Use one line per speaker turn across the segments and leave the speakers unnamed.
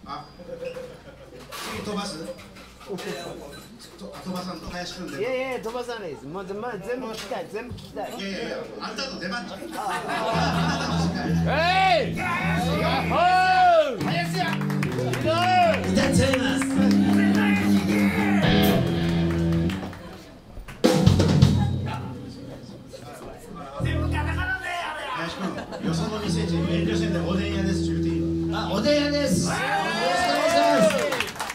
あ、次飛ばす。飛ばさんと林くんで。
いやいや飛ばさないです。もう全部聞きたい、全部聞きたい。
いやいやいや、あんたと出番じゃん。
えい。やっほー。林や。
歌っちゃいます。
林くん、よその店じゃ遠慮せんでおでん屋です。言うていい？
あ、おでん屋です。よろしくお願いします。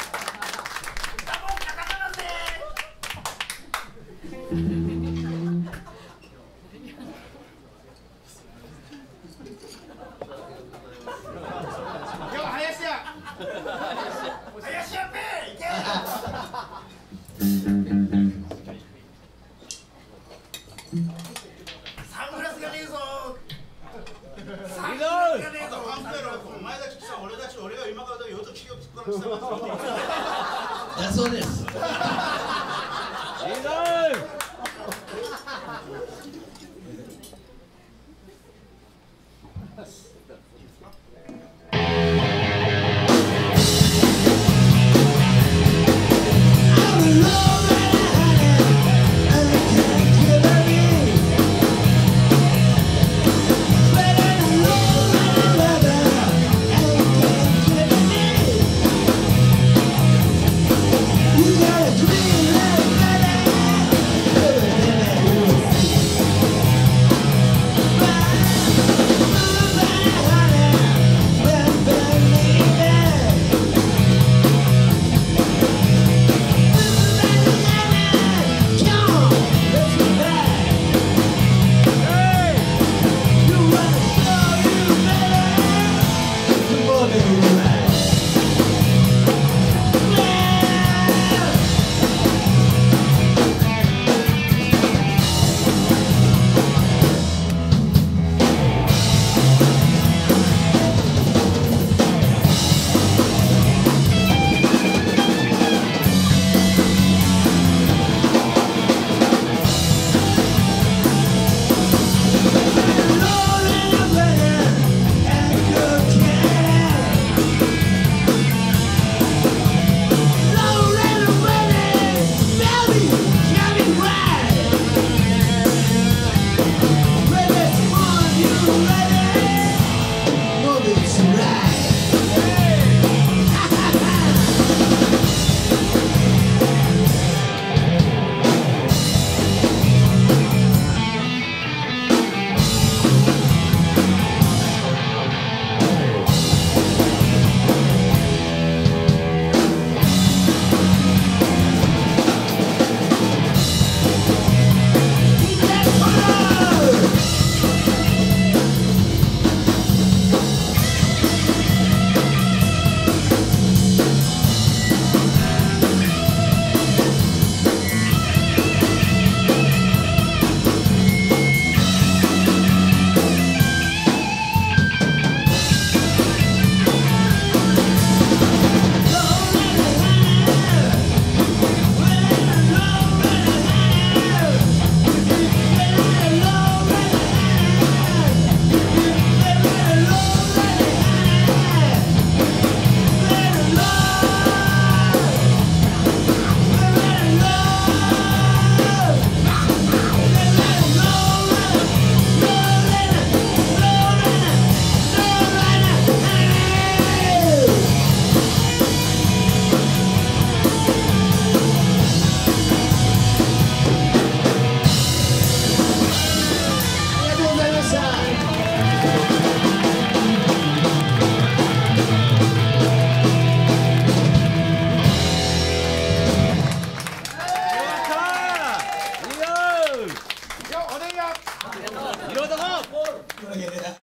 サングラスがねえぞ。
前田吉さん、俺が今から夜と聞くから来たます。
だそうです。
いいぞー。